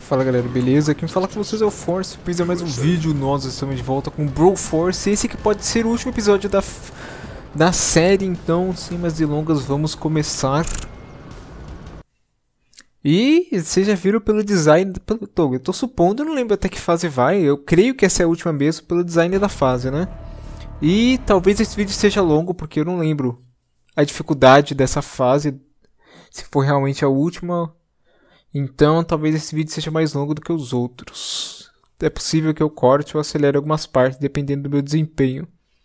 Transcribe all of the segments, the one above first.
Fala galera, beleza? Quem fala com vocês é o Force, fiz mais um vídeo, nós estamos de volta com o Broforce. Esse que pode ser o último episódio da série, então sem mais delongas vamos começar. E vocês já viram pelo design, eu tô supondo, eu não lembro até que fase vai, eu creio que essa é a última mesmo pelo design da fase, né? E talvez esse vídeo seja longo porque eu não lembro a dificuldade dessa fase, se for realmente a última. Então, talvez esse vídeo seja mais longo do que os outros. É possível que eu corte ou acelere algumas partes, dependendo do meu desempenho.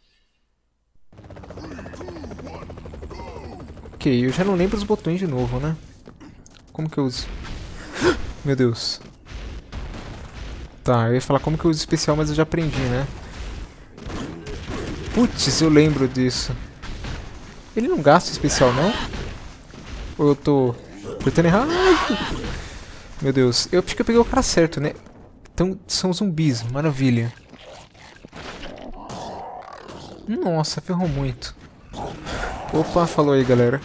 Ok, eu já não lembro os botões de novo, né? Como que eu uso? Meu Deus. Tá, eu ia falar como que eu uso especial, mas eu já aprendi, né? Putz, eu lembro disso. Ele não gasta especial, não? Ou eu tô tentando errar? Meu Deus, eu acho que eu peguei o cara certo, né? Então, são zumbis, maravilha. Nossa, ferrou muito. Opa, falou aí, galera.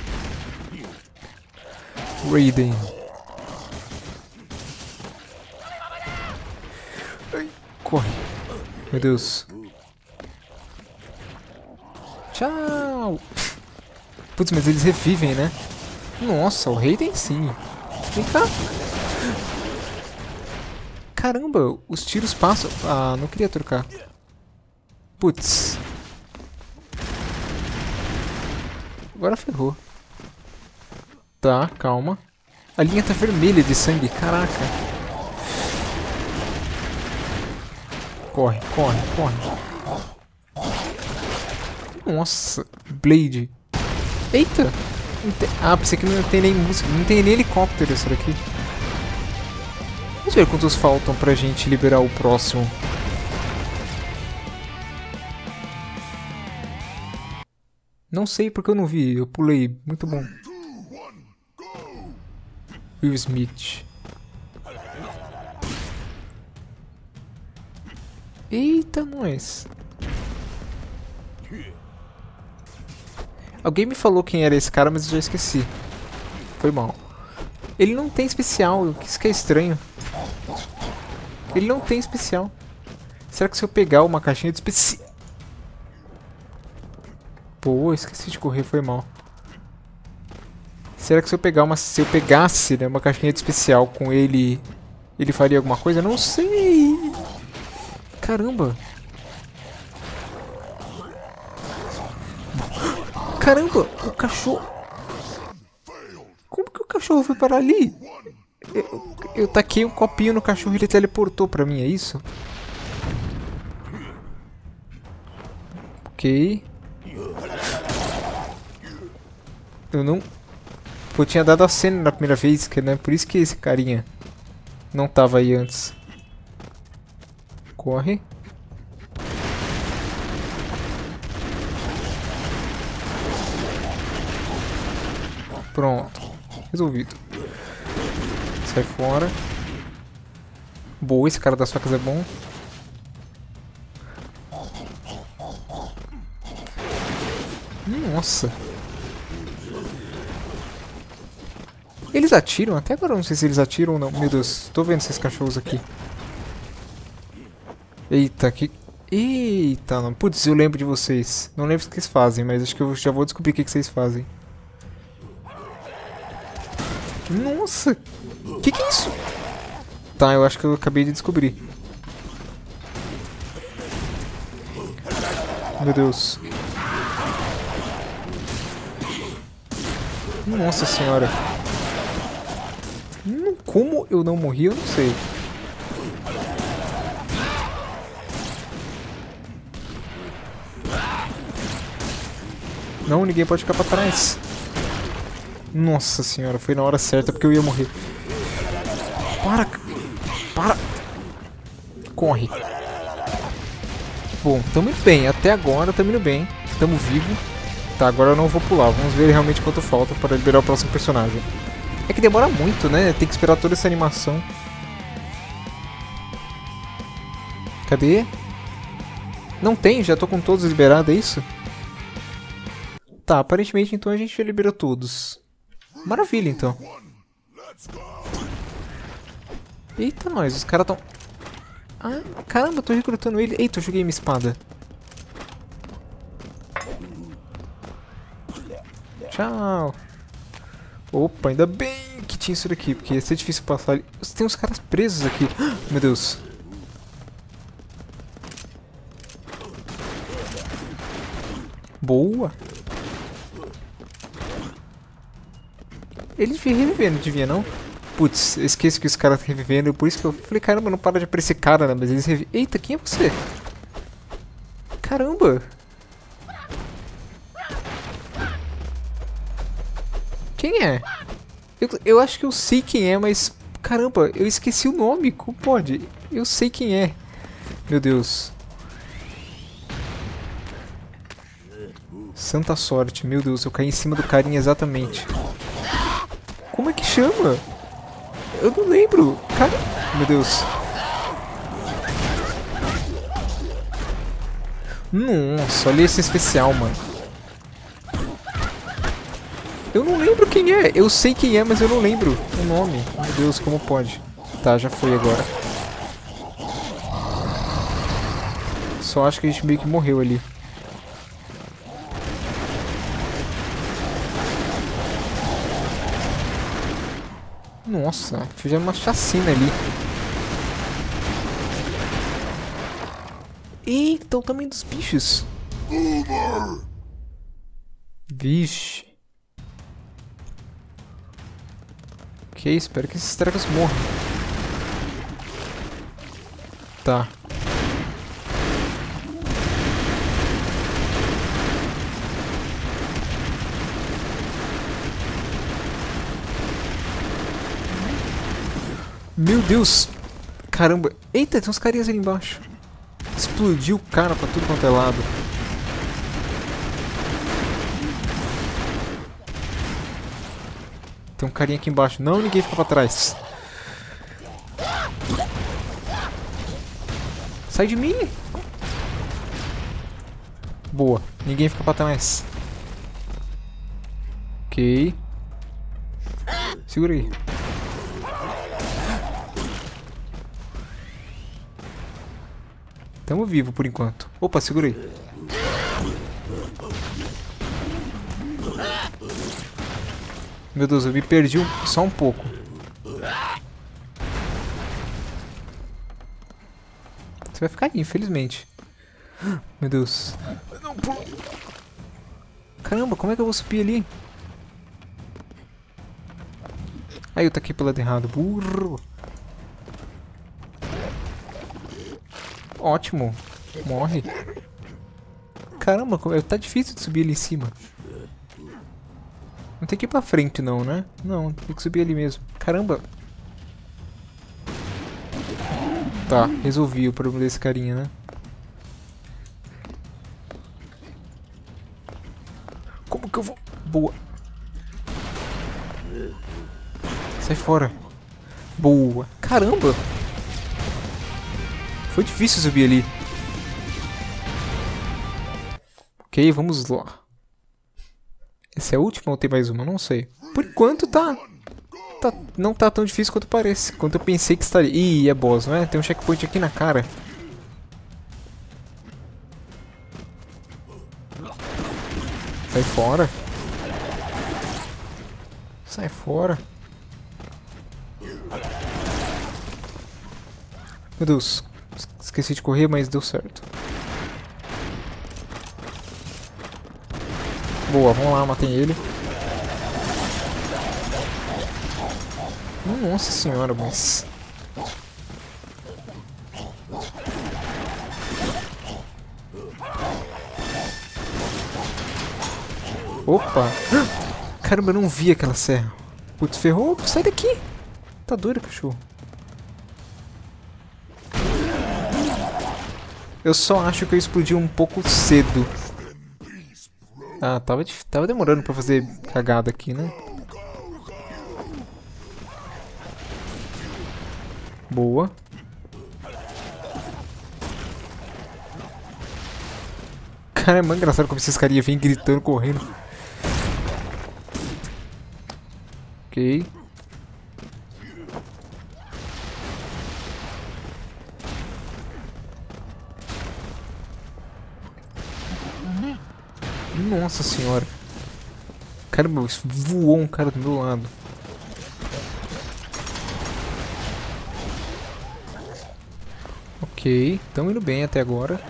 Raiden. Ai, corre. Meu Deus. Tchau. Putz, mas eles revivem, né? Nossa, o Raiden sim. Vem cá. Caramba, os tiros passam. Ah, não queria trocar. Putz. Agora ferrou. Tá, calma. A linha tá vermelha de sangue, caraca. Corre, corre, corre. Nossa, Blade. Eita. Ah, pensei que não tem nem música. Não tem nem helicóptero essa daqui. Vamos ver quantos faltam pra gente liberar o próximo. Não sei porque eu não vi, eu pulei. Muito bom. Will Smith. Eita, nós. Alguém me falou quem era esse cara, mas eu já esqueci. Foi mal. Ele não tem especial, isso que é estranho. Ele não tem especial. Será que se eu pegar uma caixinha de especial... Pô, esqueci de correr, foi mal. Será que se eu pegar se eu pegasse, né, uma caixinha de especial com ele, ele faria alguma coisa? Não sei. Caramba. Caramba, o cachorro... Como que o cachorro foi parar ali? Eu taquei um copinho no cachorro e ele teleportou pra mim, é isso? Ok. Eu não... Eu tinha dado a cena na primeira vez, que né? Por isso que esse carinha não tava aí antes. Corre. Pronto. Resolvido. Sai fora. Boa, esse cara das facas é bom. Nossa. Eles atiram? Até agora eu não sei se eles atiram ou não. Meu Deus, tô vendo esses cachorros aqui. Eita, que... Eita, não. Putz, eu lembro de vocês. Não lembro o que eles fazem, mas acho que eu já vou descobrir o que vocês fazem. Nossa! Que é isso? Tá, eu acho que eu acabei de descobrir. Meu Deus. Nossa senhora. Como eu não morri, eu não sei. Não, ninguém pode ficar pra trás. Nossa senhora, foi na hora certa porque eu ia morrer. Para! Para! Corre! Bom, tamo indo bem. Até agora tamo indo bem. Tamo vivo. Tá, agora eu não vou pular. Vamos ver realmente quanto falta para liberar o próximo personagem. É que demora muito, né? Tem que esperar toda essa animação. Cadê? Não tem, já tô com todos liberados, é isso? Tá, aparentemente então a gente já liberou todos. Maravilha, então. Eita, nós, os caras tão... Ah, caramba, eu tô recrutando ele. Eita, eu joguei minha espada. Tchau. Opa, ainda bem que tinha isso daqui, porque ia ser difícil passar ali. Tem uns caras presos aqui. Meu Deus. Boa. Ele devia reviver, não devia não? Putz, eu esqueço que os caras estão revivendo, por isso que eu falei, caramba, não para de aparecer cara, né? Mas eles revivem. Eita, quem é você? Caramba. Quem é? Eu acho que eu sei quem é, mas... Caramba, eu esqueci o nome, como pode? Eu sei quem é. Meu Deus. Santa sorte, meu Deus, eu caí em cima do carinha exatamente. Como é que chama? Eu não lembro. Cara... Meu Deus. Nossa, olha esse especial, mano. Eu não lembro quem é. Eu sei quem é, mas eu não lembro o nome. Meu Deus, como pode? Tá, já foi agora. Só acho que a gente meio que morreu ali. Nossa, fizeram uma chacina ali. Eita, o tamanho dos bichos. Vixe. Ok, espero que esses tracos morram. Tá. Meu Deus. Caramba. Eita, tem uns carinhas ali embaixo. Explodiu o cara pra tudo quanto é lado. Tem um carinha aqui embaixo. Não, ninguém fica pra trás. Sai de mim. Boa. Ninguém fica pra trás. Ok. Segura aí. Tamo vivo por enquanto. Opa, segura aí. Meu Deus, eu me perdi só um pouco. Você vai ficar aí, infelizmente. Meu Deus. Não, caramba, como é que eu vou subir ali? Aí eu taquei pro lado errado. Burro. Ótimo. Morre. Caramba, tá difícil de subir ali em cima. Não tem que ir pra frente não, né? Não, tem que subir ali mesmo. Caramba. Tá, resolvi o problema desse carinha, né? Como que eu vou... Boa. Sai fora. Boa. Caramba. Foi difícil subir ali. Ok, vamos lá. Essa é a última ou tem mais uma? Não sei. Por enquanto não tá tão difícil quanto parece. Quanto eu pensei que estaria. Ih, é boss, não é? Tem um checkpoint aqui na cara. Sai fora. Sai fora. Meu Deus. Esqueci de correr, mas deu certo. Boa, vamos lá, matei ele. Nossa senhora, mas... Opa! Caramba, eu não vi aquela serra. Putz, ferrou. Sai daqui! Tá doido, cachorro? Eu só acho que eu explodi um pouco cedo. Ah, tava demorando pra fazer cagada aqui, né? Boa. Cara, é muito engraçado como esses carinha vêm gritando, correndo. Ok. Nossa senhora. Caramba, voou um cara do meu lado. Ok, estamos indo bem até agora.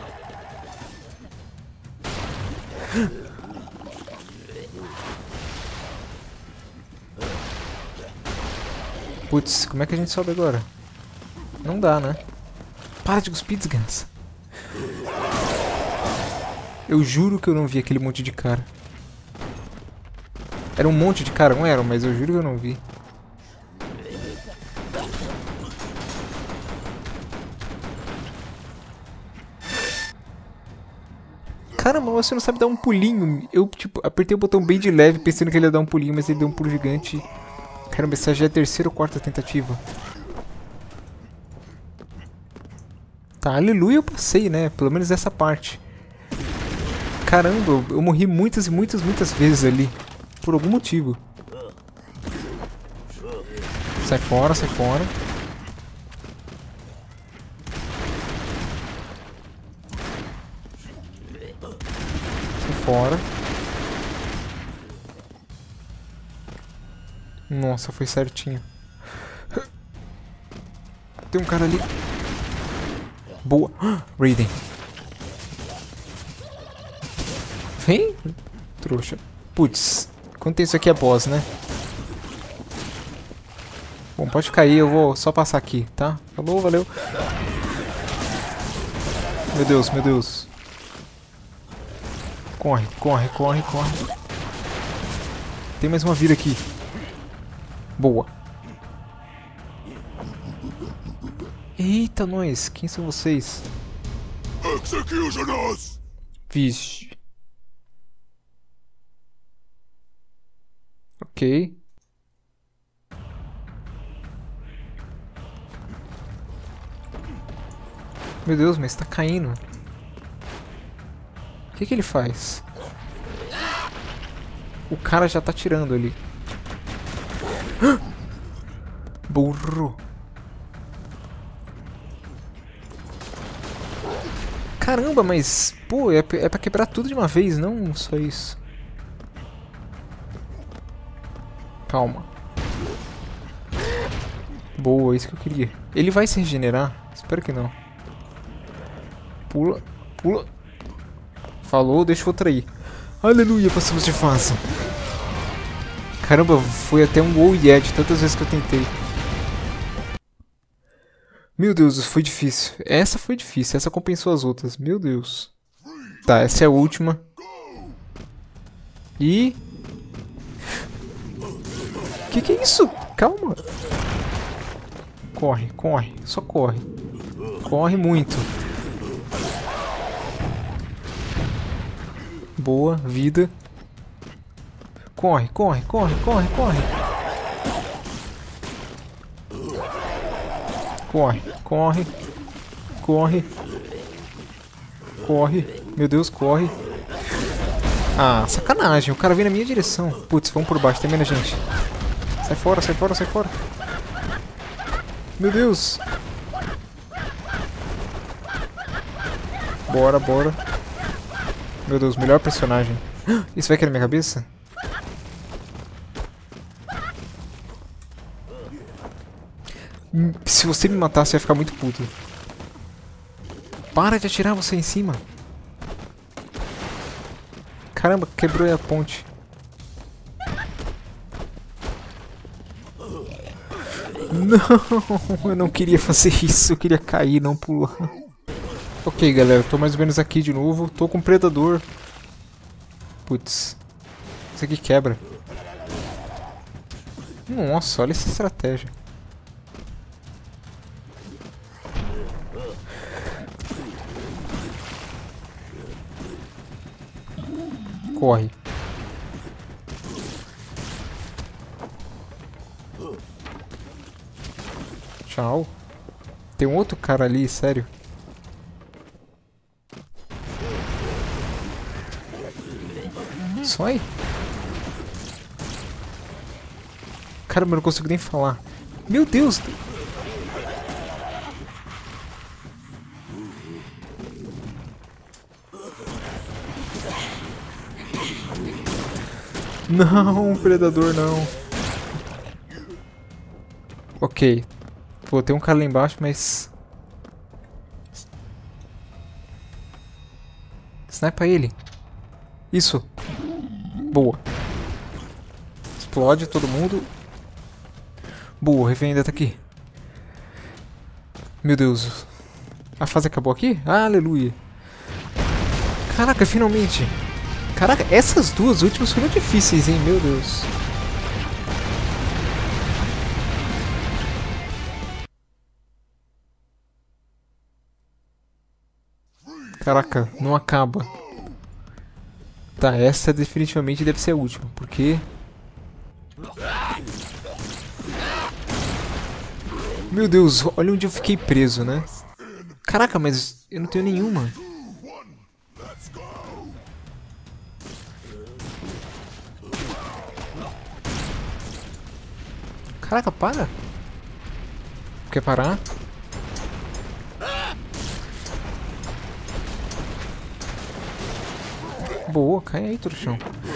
Putz, como é que a gente sobe agora? Não dá, né? Para de cuspir, desgraça. Eu juro que eu não vi aquele monte de cara. Era um monte de cara, não era? Mas eu juro que eu não vi. Caramba, você não sabe dar um pulinho. Eu, tipo, apertei o botão bem de leve, pensando que ele ia dar um pulinho, mas ele deu um pulo gigante. Caramba, essa já é a terceira ou quarta tentativa. Tá, aleluia, eu passei, né? Pelo menos essa parte. Caramba, eu morri muitas e muitas vezes ali. Por algum motivo. Sai fora, sai fora. Sai fora. Nossa, foi certinho. Tem um cara ali. Boa. Raiden. Vem, trouxa. Putz, quanto isso aqui é boss, né? Bom, pode ficar aí, eu vou só passar aqui, tá? Falou, valeu. Meu Deus, meu Deus. Corre, corre, corre, corre. Tem mais uma vida aqui. Boa. Eita, nós. Quem são vocês? Executioners! Vixe. Ok. Meu Deus, mas tá caindo. O que que ele faz? O cara já tá tirando ali. Burro. Caramba, mas... Pô, é pra quebrar tudo de uma vez, não só isso. Calma. Boa, isso que eu queria. Ele vai se regenerar? Espero que não. Pula, pula. Falou, deixa outra aí. Aleluia, passamos de fase. Caramba, foi até um oh yeah de tantas vezes que eu tentei. Meu Deus, isso foi difícil. Essa foi difícil, essa compensou as outras. Meu Deus. Tá, essa é a última. E... Que é isso? Calma. Corre, corre, só corre. Corre muito. Boa, vida. Corre, corre, corre, corre, corre. Corre, corre. Corre. Corre. Meu Deus, corre. Ah, sacanagem. O cara vem na minha direção. Putz, vamos por baixo. Tem menos gente. Sai fora, sai fora, sai fora. Meu Deus. Bora, bora. Meu Deus, melhor personagem. Isso vai cair na minha cabeça? Se você me matar, você vai ficar muito puto. Para de atirar você em cima. Caramba, quebrou a ponte. Não, eu não queria fazer isso. Eu queria cair, não pular. Ok, galera, tô mais ou menos aqui de novo. Tô com um predador. Putz. Isso aqui quebra. Nossa, olha essa estratégia. Corre. Tchau. Tem um outro cara ali, sério. Sai. Caramba, eu não consigo nem falar. Meu Deus. Não, predador não. Ok. Pô, tem um cara lá embaixo, mas... Snipa ele. Isso. Boa. Explode todo mundo. Boa, o refém ainda tá aqui. Meu Deus. A fase acabou aqui? Ah, aleluia. Caraca, finalmente. Caraca, essas duas últimas foram difíceis, hein? Meu Deus. Caraca, não acaba. Tá, essa definitivamente deve ser a última, porque... Meu Deus, olha onde eu fiquei preso, né? Caraca, mas eu não tenho nenhuma. Caraca, para. Quer parar? Boa, cai aí, trouxão.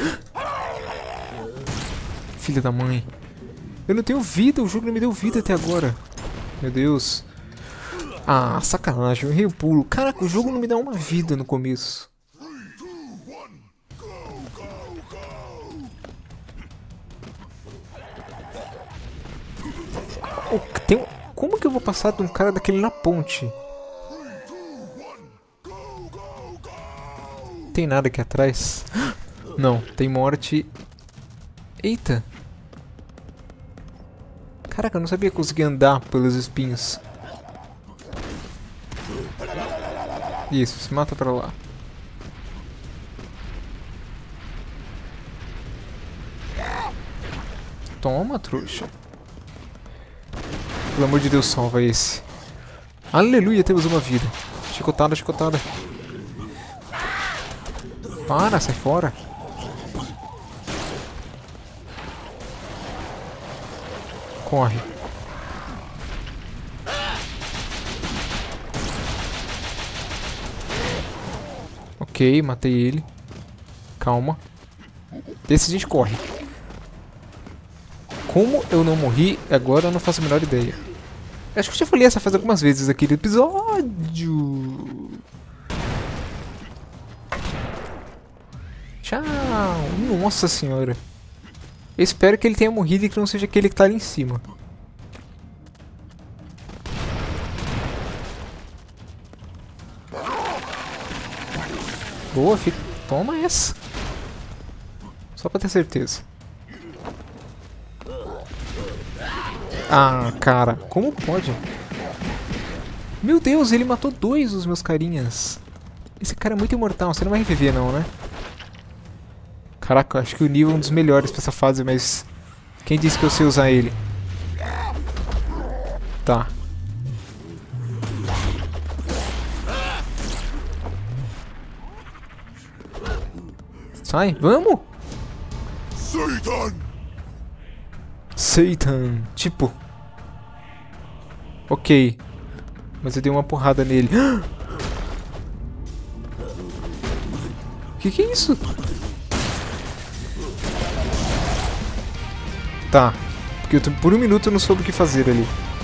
Filha da mãe. Eu não tenho vida, o jogo não me deu vida até agora. Meu Deus. Ah, sacanagem, eu errei o pulo. Caraca, o jogo não me dá uma vida no começo. Oh, como que eu vou passar de um cara daquele na ponte? Tem nada aqui atrás? Não, tem morte. Eita. Caraca, eu não sabia conseguir andar pelos espinhos. Isso, se mata pra lá. Toma, trouxa. Pelo amor de Deus, salva esse. Aleluia, temos uma vida. Chicotada, chicotada. Para, sai fora. Corre. Ok, matei ele. Calma. Desse a gente corre. Como eu não morri, agora eu não faço a menor ideia. Acho que eu já falei essa fase algumas vezes aqui no episódio. Tchau. Nossa senhora. Eu espero que ele tenha morrido e que não seja aquele que tá ali em cima. Boa, filho. Toma essa. Só pra ter certeza. Ah, cara. Como pode? Meu Deus, ele matou 2 dos meus carinhas. Esse cara é muito imortal. Você não vai reviver não, né? Caraca, eu acho que o nível é um dos melhores pra essa fase, mas... Quem disse que eu sei usar ele? Tá. Sai, vamos! Satan! Satan, tipo... Ok. Mas eu dei uma porrada nele. Que é isso? Tá. Porque por um minuto eu não soube o que fazer ali.